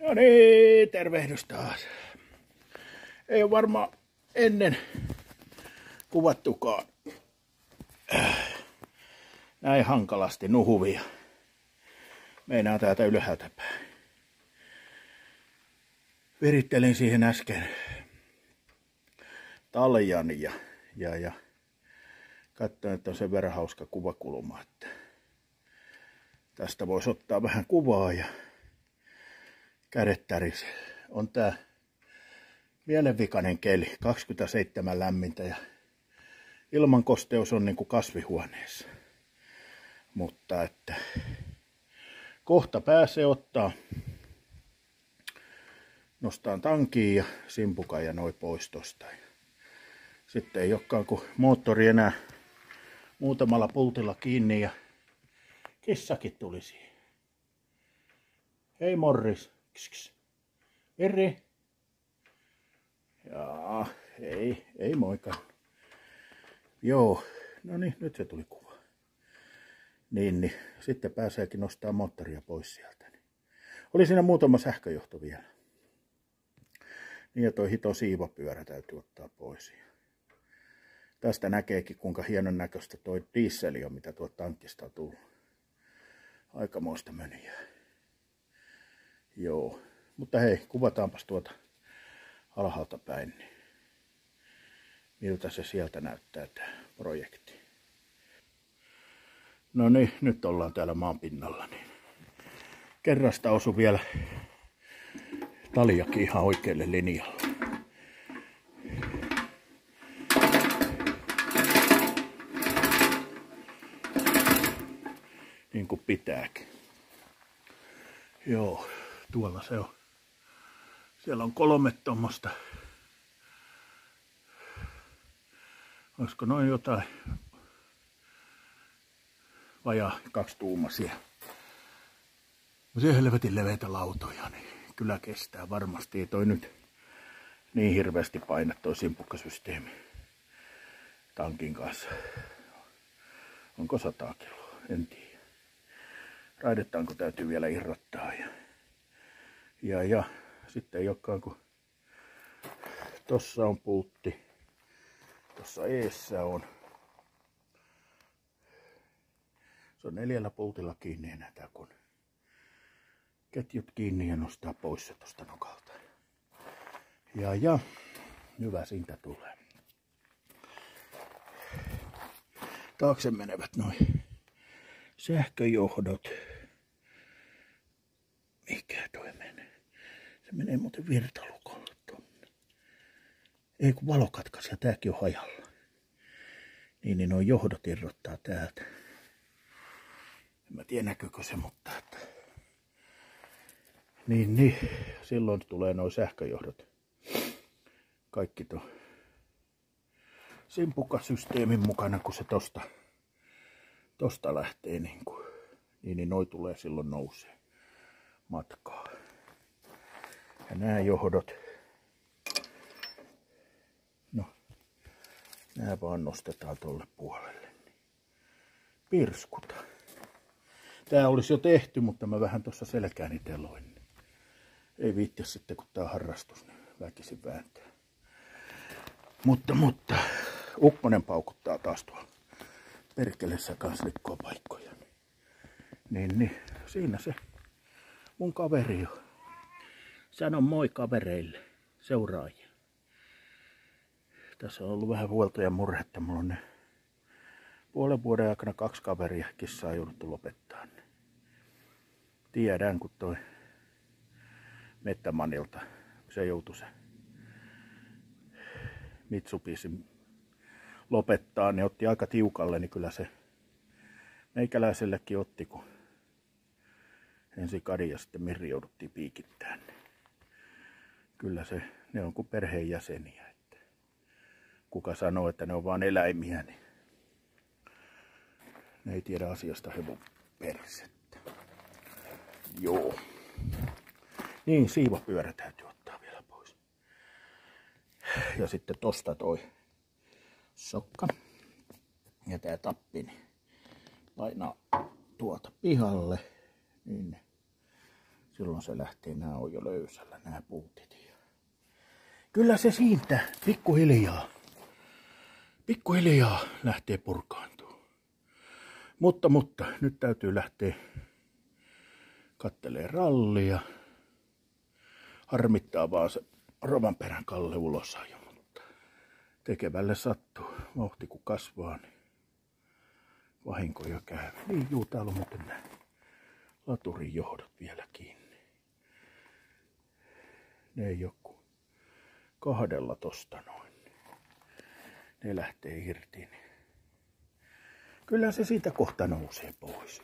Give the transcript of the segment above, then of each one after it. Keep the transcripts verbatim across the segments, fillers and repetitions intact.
No niin, tervehdys taas. Ei ole varmaan ennen kuvattukaan näin hankalasti nuhuvia. Meinaa täältä ylhäältä päin. Virittelin siihen äsken taljan ja, ja, ja katsoin, että on sen verran hauska kuvakulma, että tästä voisi ottaa vähän kuvaa ja kädet tärisee. On tää mielenvikainen keli, kaksikymmentäseitsemän lämmintä ja ilmankosteus on niin kuin kasvihuoneessa. Mutta että kohta pääsee ottaa, nostaan tankiin ja simpukan ja noin pois tosta. Sitten ei olekaan kuin moottori enää muutamalla pultilla kiinni ja kissakin tuli siihen. Hei Morris. Kis, kis. Mirri. Jaa, ei, ei moika. Joo, no niin, nyt se tuli kuva. Niin, niin, sitten pääseekin nostaa moottoria pois sieltä. Oli siinä muutama sähköjohto vielä. Niin ja toi hito siivapyörä täytyy ottaa pois. Tästä näkeekin kuinka hienon näköistä toi dieseli on, mitä tuolta tankista on tullut. Aikamoista möniä. Joo, mutta hei, kuvataanpas tuota alhaalta päin. Niin miltä se sieltä näyttää tämä projekti. No niin, nyt ollaan täällä maan pinnalla. Niin kerrasta osui vielä taljakin ihan oikealle linjalle. Niin kuin pitääkin. Joo, tuolla se on. Siellä on kolme tuommoista. Olisiko noin jotain vajaa kaksi tuumaisia. No se helvetin leveitä lautoja, niin kyllä kestää varmasti. Ei toi nyt niin hirveästi paina toi simpukkasysteemi tankin kanssa. Onko sata kiloa? En tiedä. Raidettaanko täytyy vielä irrottaa. Ja, ja, ja sitten ei olekaan kun tossa on pultti. Tossa eessä on. Se on neljällä pultilla kiinni enää tää kun ketjut kiinni ja nostaa pois se tosta nokalta. Ja ja, hyvä siitä tulee. Taakse menevät noin sähköjohdot. Mikä toi menee? Se menee muuten virtalukolle tonne. Ei kun valokatkaisija, tääkin on hajalla. Niin, niin nuo johdot irrottaa täältä. En mä tiedä näkyykö se, mutta että niin, niin, silloin tulee nuo sähköjohdot. Kaikki tuon simpukkasysteemin mukana, kun se tosta, tosta lähtee, niin, kuin, niin, niin noi tulee silloin nousee matkaa. Ja nämä johdot, no, nämä vaan nostetaan tolle puolelle. Pirskuta. Tää olisi jo tehty, mutta mä vähän tuossa selkääni teloin. Ei viitti sitten, kun tää on harrastus, niin väkisin vääntää. Mutta, mutta, ukkonen paukuttaa taas tuolla perkeleessä kanssa rikkoa paikkoja. Niin, niin, siinä se mun kaveri on. Sano moi kavereille, seuraajia. Tässä on ollut vähän huolta ja murhetta. Mulla on ne puolen vuoden aikana kaksi kaveria kissaa jouduttu lopettaa. Tiedän, kun toi Mettämanilta se joutui se Mitsubishi lopettaa, niin otti aika tiukalle, niin kyllä se meikäläisellekin otti, kun ensin Kadi ja sitten Mirri jouduttiin piikittämään. Kyllä se, ne on kuin perheenjäseniä. Että kuka sanoo, että ne on vain eläimiä, niin ne ei tiedä asiasta hevon persettä. Joo. Niin, siivapyörä täytyy ottaa vielä pois. Ja sitten tosta toi sokka. Ja tää tappi niin painaa tuolta pihalle. Niin silloin se lähtee, nää on jo löysällä, nää puutit. Kyllä se siitä pikkuhiljaa, pikkuhiljaa lähtee purkaantumaan. Mutta, mutta nyt täytyy lähteä kattelee rallia. Harmittaa vaan se Rovanperän Kalle ulosajo, mutta tekevälle sattuu. Vauhti kun kasvaa, niin vahinkoja käy. Niin juu, täällä on muuten nämä laturin johdot vielä kiinni. Ne ei joku kahdella tosta noin. Ne lähtee irti. Niin kyllä se siitä kohta nousee pois.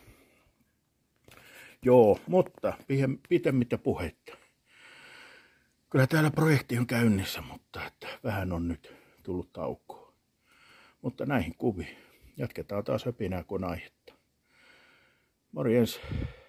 Joo, mutta pitemmittä puhetta. Kyllä täällä projekti on käynnissä, mutta että vähän on nyt tullut taukoa. Mutta näihin kuviin. Jatketaan taas höpinää kun aihetta. Morjens.